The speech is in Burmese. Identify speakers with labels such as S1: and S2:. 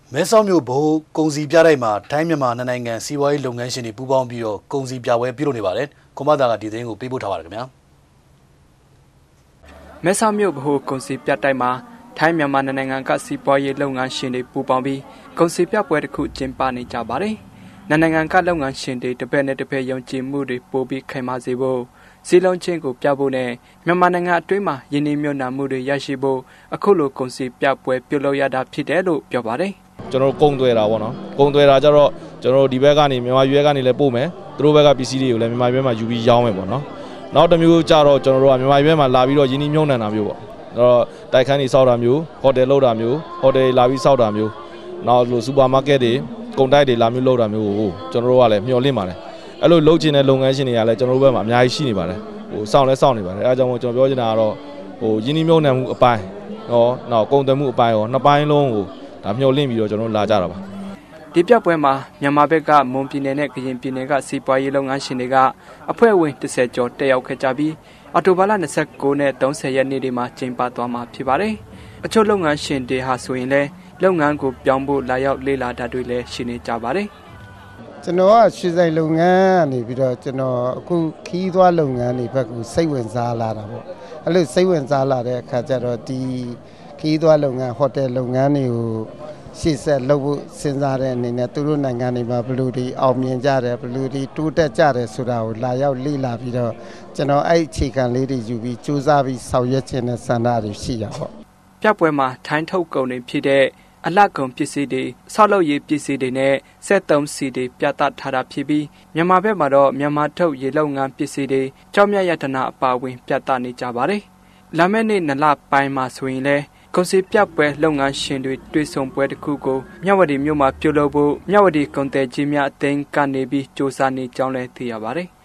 S1: မဲဆောက်မြို့ဘိုးကုန်စည်ပြတိုက်မှာထိုင်းမြန်မာနိုင်ငံစီးပွားရေးလုပ်ငန်းရှင်တွေပူးပေါင်းပြီးတော့ကုန်စည်ပြပွဲပြုလုပ်နေပါတယ်။ကွန်မသားကဒီသတင်းကိုပေးပို့ထားပါတယ်ခင်ဗျာ
S2: ။မဲဆောက်မြို့ဘိုးကုန်စည်ပြတိုက်မှာထိုင်းမြန်မာနိုင်ငံကစီးပွားရေးလုပ်ငန်းရှင်တွေပူးပေါင်းပြီးကုန်စည်ပြပွဲတစ်ခုကျင်းပနေကြပါတယ်။နိုင်ငံကလုပ်ငန်းရှင်တွေတစ်ဖက်နဲ့တစ်ဖက်ယုံကြည်မှုတွေပိုပြီးခိုင်မာစေဖို့စီလုံးချင်းကိုပြဖို့နဲ့မြန်မာနိုင်ငံအတွင်းမှာယင်းနှိမ့်မြုံနာမှုတွေရရှိဖို့အခုလိုကုန်စည်ပြပွဲပြုလုပ်ရတာဖြစ်တယ်လို့ပြောပါတယ်
S3: ။ကျွန်တော်ကုန်သွယ်တာပေါ့နော်ကုန်သွယ်တာကြတော့ကျွန်တော်ဒီဘက်ကနေမြန်မာရွက်ကနေလည်းပို့မယ်သူတို့ဘက်ကပစ္စည်းတွေကိုလည်းမြန်မာရွက်မှာယူပြီးရောင်းမယ်ပေါ့နော်နောက်တစ်မျိုးကြတော့ကျွန်တော်တို့ကမြန်မာရွက်မှာလာပြီးတော့ယင်းနှိမ့်မြုံနာမျိုးပေါ့တော့တိုက်ခန်းတွေစောက်တာမျိုးဟိုတယ်လုပ်တာမျိုးဟိုတယ်လာပြီးစောက်တာမျိုးနောက်လိုစူပါမားကတ်တွေကုန်တိုက်တွေလာမျိုးလုပ်တာမျိုးကိုကျွန်တော်တို့ကလည်းမျှော်လင့်ပါတယ်အဲ့လိုလုပ်ချင်တဲ့လုပ်ငန်းရှင်တွေကလည်းကျွန်တော်တို့ဘက်မှာအများကြီးရှိနေပါတယ်စောင့်နေပါတယ်အဲအကြောင်းကိုကျွန်တော်ပြောချင်တာကတော့ယင်းနှိမ့်မြုံနာမှုအပိုင်းနောက်ကုန်သွယ်မှုအပိုင်းနှစ်ပိုင်းလုံးကိုဒါမျှော်လင့်ပြီးတော့ကျွန်တော်လာကြတာပါ
S2: ဒီပြပွဲမှာမြန်မာဘက်ကမွန်ပြည်နယ်နဲ့ကရင်ပြည်နယ်ကစီးပွားရေးလုပ်ငန်းရှင်တွေကအဖွဲ့ဝင်30ကျော်တက်ရောက်ခဲ့ကြပြီးအော်တိုဘာလ29နဲ့30ရက်နေ့တွေမှာကျင်းပသွားမှာဖြစ်ပါတယ်အချို့လုပ်ငန်းရှင်တွေဟာဆိုရင်လည်းလုပ်ငန်းကိုပြောင်းဖို့လာရောက်လေ့လာတာတွေလည်းရှိနေကြပါတယ်
S4: ကျွန်တော်ကရွှေဆိုင်လုပ်ငန်းကနေပြီးတော့ကျွန်တော်အခုခီးသွားလုပ်ငန်းတွေဘက်ကစိတ်ဝင်စားလာတာပေါ့အဲ့လိုစိတ်ဝင်စားလာတဲ့အခါကျတော့ဒီခီးသွားလုပ်ငန်းဟိုတယ်လုပ်ငန်းတွေကိုရှေ့ဆက်လုပ်ဖို့စဉ်းစားတဲ့အနေနဲ့သူတို့နိုင်ငံတွေမှာဘယ်လိုတွေအောင်မြင်ကြတယ်ဘယ်လိုတွေတိုးတက်ကြတယ်ဆိုတာကိုလာရောက်လေ့လာပြီးတော့ကျွန်တော်အဲ့အခြေခံလေးတွေယူပြီးစူးစမ်းပြီးဆောင်ရွက်ခြင်းနဲ့စံတာတွေရှိရပေါ့
S2: ပြပွဲမှာထိုင်းထုတ်ကုန်တွေဖြစ်တဲ့အလှကုန်ပစ္စည်းတွေဆောက်လုပ်ရေးပစ္စည်းတွေနဲ့စက်သုံးဆီတွေပြသထားတာဖြစ်ပြီးမြန်မာဘက်မှာတော့မြန်မာထုတ်ရေလုပ်ငန်းပစ္စည်းတွေကြောက်မြတ်ရတနာအပါဝင်ပြသနေကြပါတယ်လာမယ့်နေ့2လပိုင်းမှာဆိုရင်လည်းကုန်စည်ပြပွဲလုပ်ငန်းရှင်တွေတွေ့ဆုံပွဲတစ်ခုကိုမြဝတီမြို့မှာပြုလုပ်ဖို့မြဝတီကုန်သည်ကြီးများအသင်းကနေပြီးစ조사နေကြောင်းလည်းသိရပါတယ်